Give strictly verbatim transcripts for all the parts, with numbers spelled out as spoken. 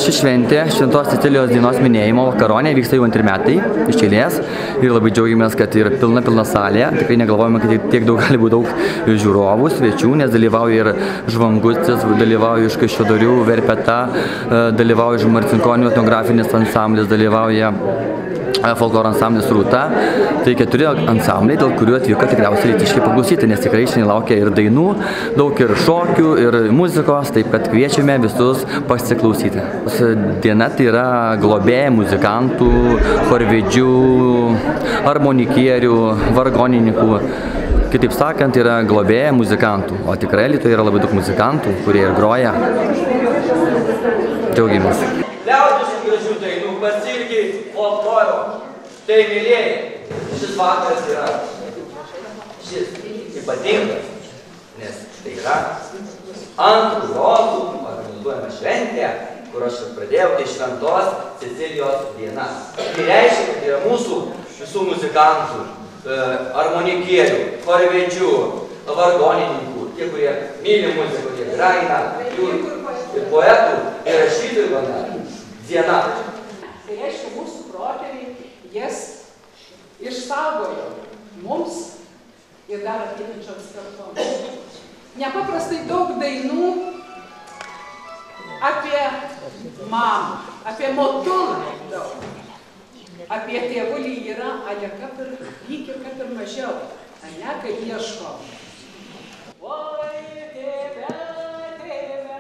ši šventė, Šventos Cecilijos dienos minėjimo vakaronė, vyksta jau antri metai iš eilės ir labai džiaugiamės, kad yra pilna pilna salė. Tikrai negalvojame, kad tiek daug gali būti daug žiūrovų, svečių, nes dalyvauja ir Žvangutis, dalyvauja iš Kaišiadorių, Verpeta, dalyvauja iš Marcinkonių etnografinis ansamblis, dalyvauja folkloro ansamblis Rūta. Tai keturi ansambliai, dėl kurių atvyko tikriausiai alytiškiai paklausyti, nes tikrai šiandien laukia ir dainų, daug ir šokių, ir muzikos, taip kad kviečiame visus pasiklausyti. Diena tai yra globėjai muzikantų, chorvedžių, harmonikierių, vargonininkų. Kitaip sakant, yra globėjai muzikantų, o tikrai Alytuje yra labai daug muzikantų, kurie ir groja. Džiaugiamės. Liaudiškų gražių dainų pasilgi folkloro. Tai mylėjai, šis vakaras yra šis ypatingas, nes tai yra antrų rotų organizuojama šventė, kur aš pradėjau, tai Šventos Cecilijos diena. Tai reiškia, kad yra mūsų visų muzikantų, harmonikierių, chorvedžių, vargonininkų, tie, kurie myli muziką, kurie graina, ir poetų, ir rašytojų diena. Tai reiškia, mūsų protėviai jas išsaugojo mums ir dar ateinančioms kartoms. Nepaprastai daug dainų apie mamą, apie motulą, apie tėvulį yra, a ne kaip ir lyg ir kaip ir mažiau, a ne kaip ieško. Oi, tėve, tėve,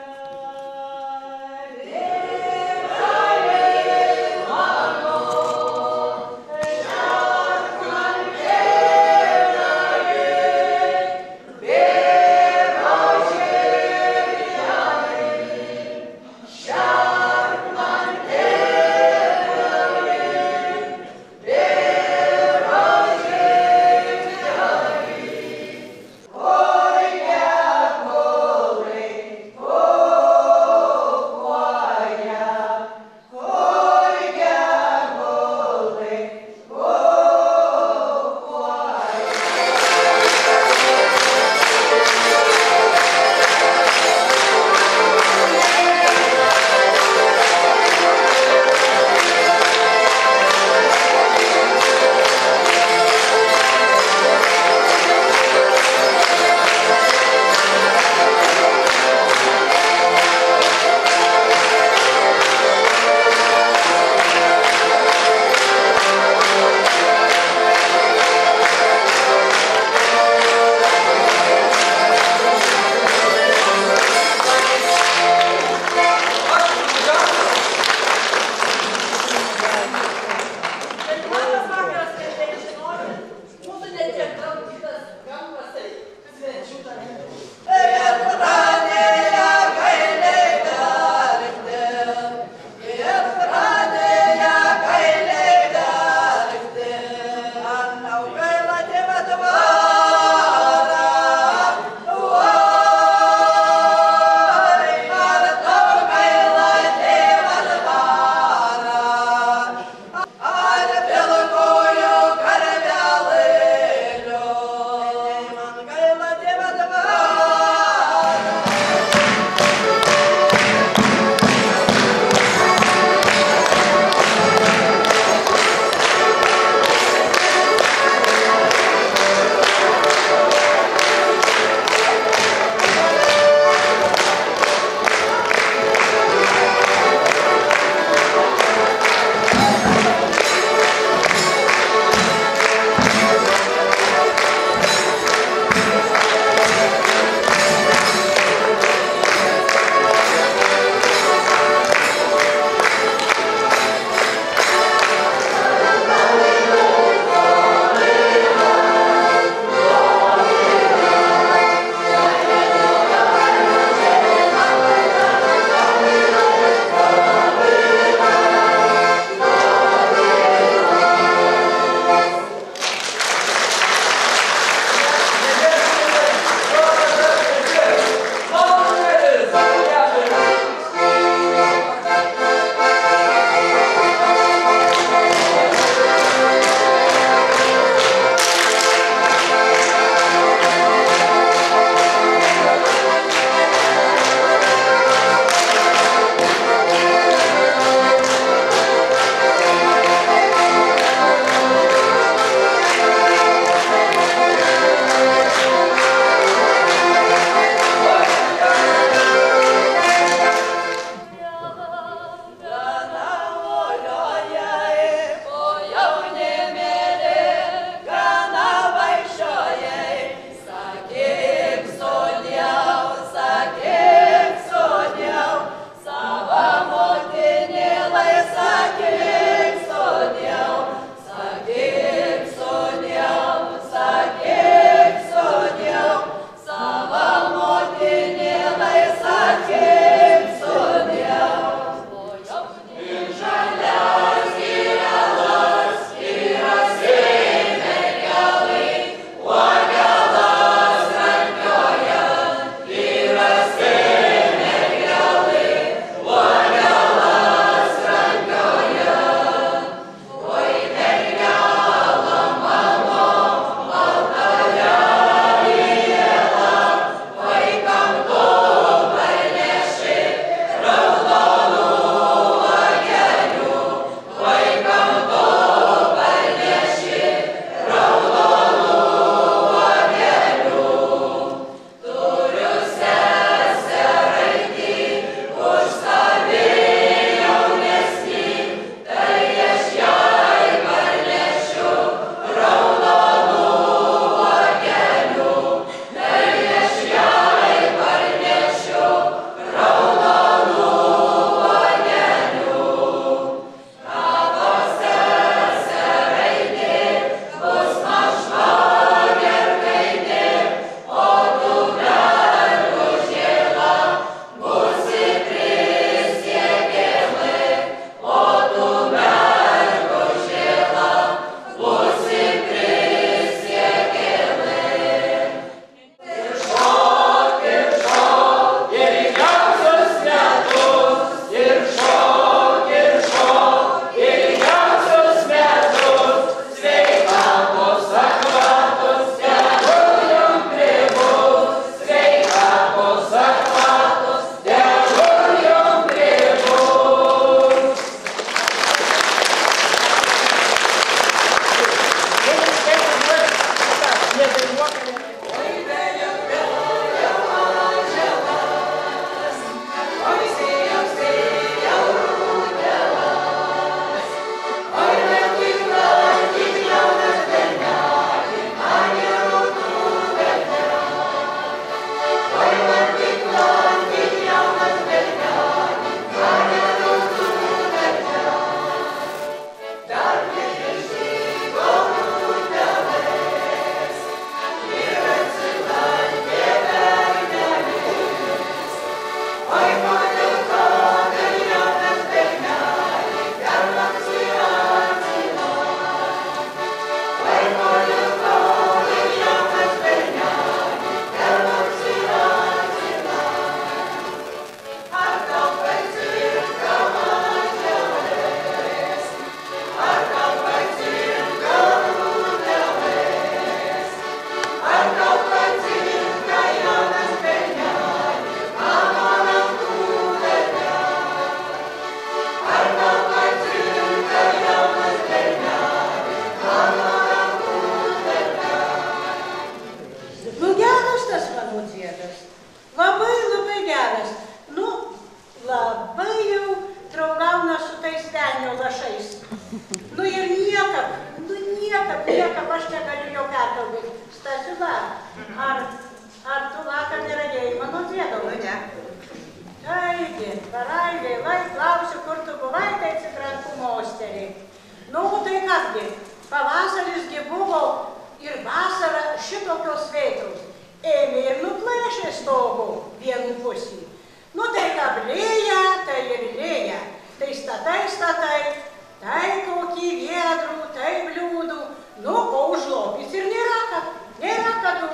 vienu pusį. Nu, tai kablėja, tai ir lėja. Tai statai, statai, tai kokį viedrų, tai bliūdų. Nu, o užlopys ir nėra kad, nėra kadų.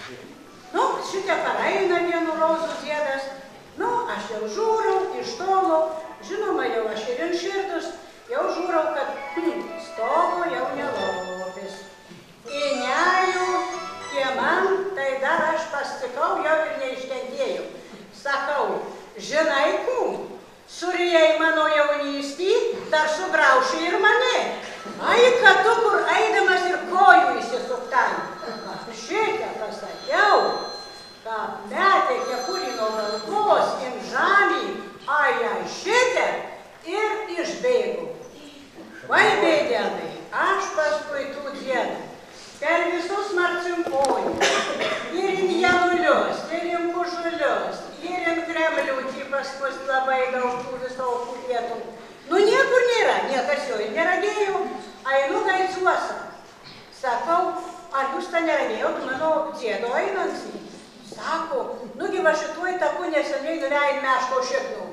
Nu, šitie pareina vienu rozų ziedas. Nu, aš jau žiūrau iš tolo, žinoma, jau aš ir inširdus, jau žiūrau, kad hm, stovo jau nelopis. Įnejau kieman, tai dar aš pastikau, jau ir neiškentėjau. Sakau, žinai, kum, surijai mano jaunystį, dar sugrauši ir mane. Ai, kad tu kur eidamas ir kojų įsisuktan. Šitą pasakiau, kad metė kepurį nuo galvos in žemį, ai, ai, šitą ir išbėgau. Vai bėdėnai, aš paskui tų dienų, per visus marcinkojus, ir in janulius, ir in kužulius, ir in kremliutį paskui labai daug tų visokių vietų. Nu, niekur nėra, niekas jo ir neradėjau, einu gaicuosą. Sakau, ar jūs tą neradėjot mano dziedo einantį? Sako, nugi va šituoj taku neseniai nuleid meško šiknų.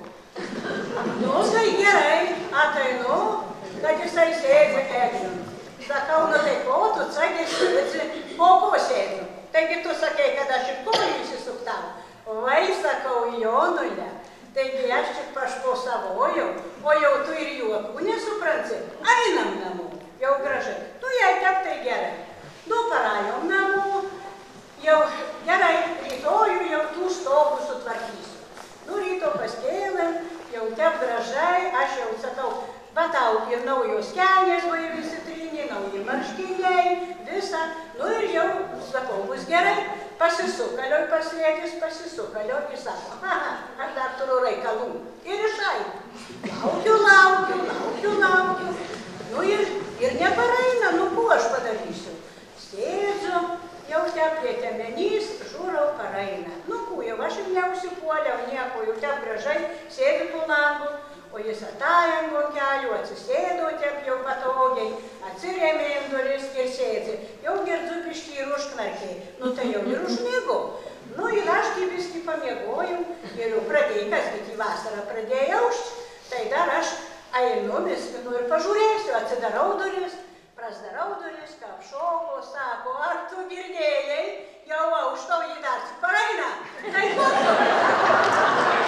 Nu, tai gerai, ateinu, kad jisai sėdzi eglin. Sakau, nu tai ko, tu sakė sėdzi, po ko sėdzi? Taigi tu sakei, kad aš ir kojų įsisuktau. Vai, sakau, Jonulė, taigi aš tik pašposavojau, o jau tu ir juokų nesupranti. Einam namo, jau gražai. Nu, jei taip, tai gerai. Nu, parajom namo, jau gerai, rytojų jau tų stovų sutvarkysiu. Nu, ryto paskėlėm, jau taip gražai, aš jau sakau, patau ir naujos kelnės, vai visi trini, nauji marškiniai, visą. Nu, ir jau, sakau, bus gerai. Pasisukaliau, paslėdis, pasisukaliau ir sako, aha, aš dar turiu reikalų. Ir išai. Laukiu, laukiu, laukiu, laukiu. Nu, ir, ir nepareina, nu, ko aš padarysiu. Sėdžiu, jau ten prie temenys, žiūrau, pareina. Nu, ko, jau aš ir neusipuoliau nieko, jau ten gražai sėdi tų langų. O jis atajam ant kelių, atsisėdo tiek jau patogiai, atsirėmė į duris ir sėdzi. Jau girdžiu biškį ir užknarkiai. Nu tai jau ir užmėgau. Nu ir aš kai biškį pamiegojau ir jau pradėjau, kasgi į vasarą pradėjau aušti. Tai dar aš einu, viskinu ir pažiūrėsiu, atsidarau duris, prasdarau duris, kapšoko, sako, ar tu girdėjai, jau auštau jį dar tik pareina. Tai ko tu?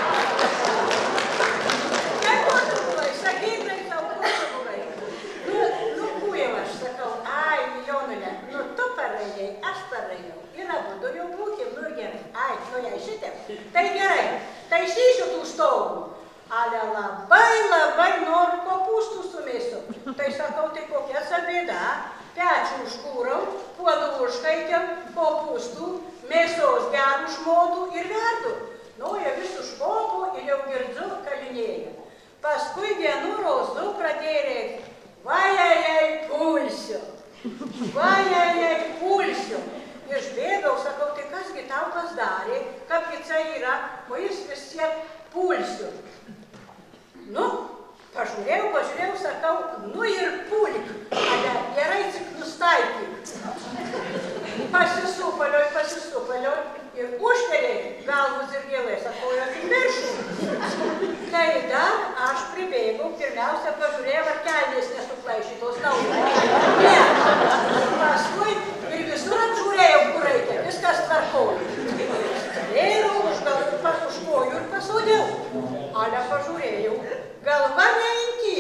Aš parėjau. Ir abudu jau būkim, nu gerai. Ai, nu jei šitėm. Tai gerai, taisysiu tų stovų. Ale labai, labai noriu kopūstų sumėsiu. Tai sakau, tai kokia sabėda. Pečių užkūrau, puodų užkaikiam, kopūstų, mėsos gerų šmodų ir verdu. Nu, jie vis užkopu ir jau girdžiu kalinėje. Paskui vienu rozu pradėjo reikti. Vajajai, pulsiu. Vajajai, pulsiu. Išbėgau, sakau, tai kasgi tau tas darė, kaip kica yra, o jis vis tiek pulsiu. Nu, pažiūrėjau, pažiūrėjau, sakau, nu ir pulk, ale gerai tik nustaikyk. Pasisupalioj, pasisupalioj ir užtelėjai galvus ir gėlai, sakau, jos į viršų. Tai dar aš pribėgau, pirmiausia pažiūrėjau, ar kelnės nesuplaišytos naujos. Ne. Paskui ir visur apžiūrėjau, kur reikia, viskas tvarkoju. Skalėjau už galvų, už kojų ir pasodėjau. Ale pažiūrėjau, galva neimti.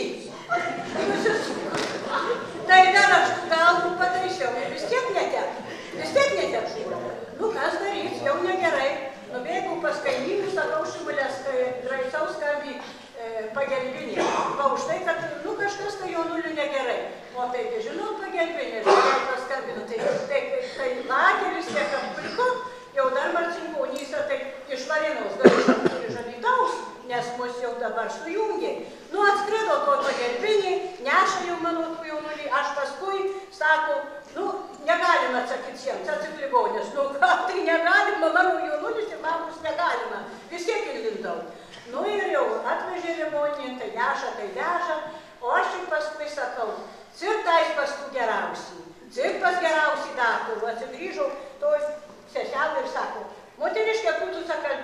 Tai dar aš galvų pataisiau ir vis tiek netep. Vis tiek netep žiūrą. Nu, kas darys, jau negerai. Nubėgau pas kaimynus, sakau, Šimulės Graicau skambį pagelbinį. Va už tai, kad, nu, kažkas tai Jonuliu negerai. O taigi, žinau, pagelbinį, žinau, paskambinu. Tai, tai, tai lageris tiek apliko, jau dar Marcinkonyse, tai iš Varinos Graicau ir iš Alytaus, nes mus jau dabar sujungė. Nu, atskrido to pagelbinį, neša jau mano tų Jonulį. Aš paskui, sako, nu, negalima atsakyti jiems, atsak ligonės. Nu, ką, tai negalima, mano Jonulis ir mamos negalima. Vis tiek įlindau. Nu ir jau atvežė ligoninį, tai neša, tai veža. O aš tik paskui sakau, cirtais paskui geriausiai. Cik pas geriausiai daktarų. Atsigrįžau, to seselė ir sako, moteriškė, kur tu sakai,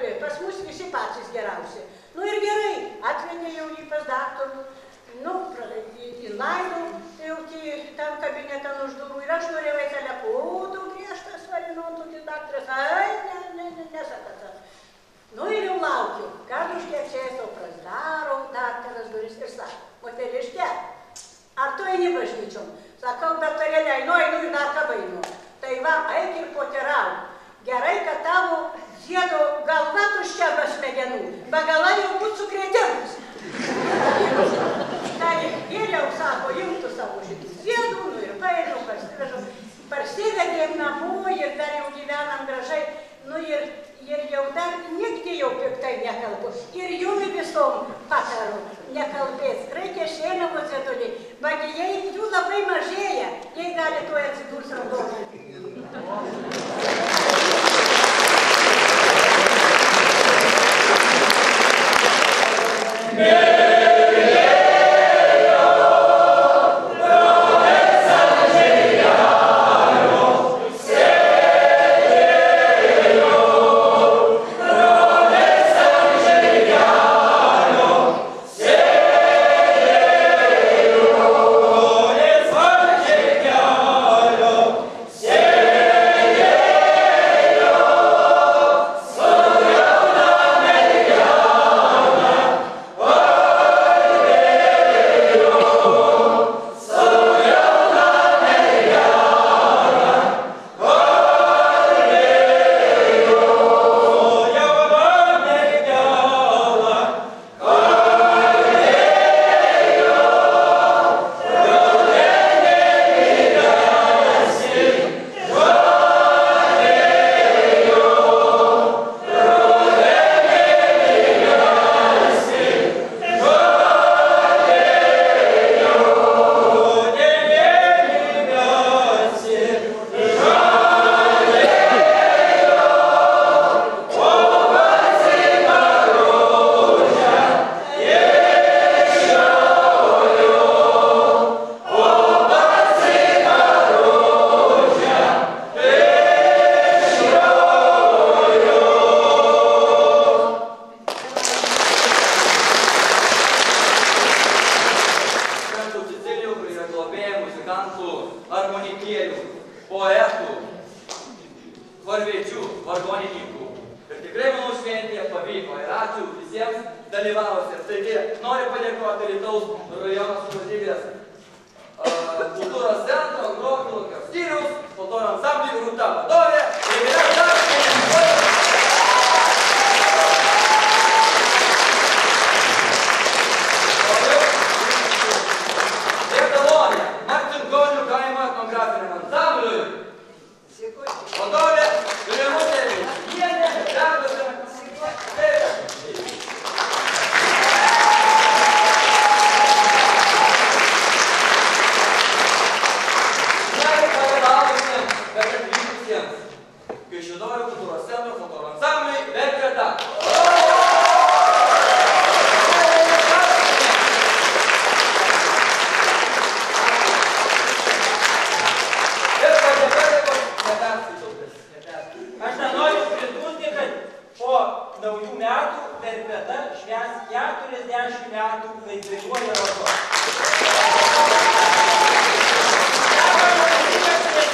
patys geriausi. Nu ir gerai, atvedė jau jį pas daktarų, nu, į laidų, jau ten kabinetą už durų ir aš norėjau į telefoną, griežtas varinom, tokį daktaras, ai, ne, ne, ne, nesakas. Nu ir jau laukiu, kad už kiek čia esu prasdaro, daktaras duris ir sako, moteriške, ar tu eini bažnyčiom? Sakau, daktarėlė, einu, einu ir dar ką bainu. Tai va, eik ir potirauk. Gerai, kad tavo ziedo galva tuščia be smegenų, begala jau būt sukrėtimas. Tai geriau, sako, imtų savo šitų ziedų, nu ir paėmiau, parsivežau, parsivedėm namo ir dar jau gyvenam gražai, nu ir, ir jau dar nigdį jau piktai nekalbu. Ir jum visom pataru nekalbės. Reikia šėliavo zieduliai, bagi jei jų labai mažėja, jei gali tuoj atsidurs raudonai.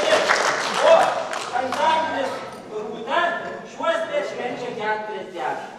Šuostrė švenčia keturiasdešimt.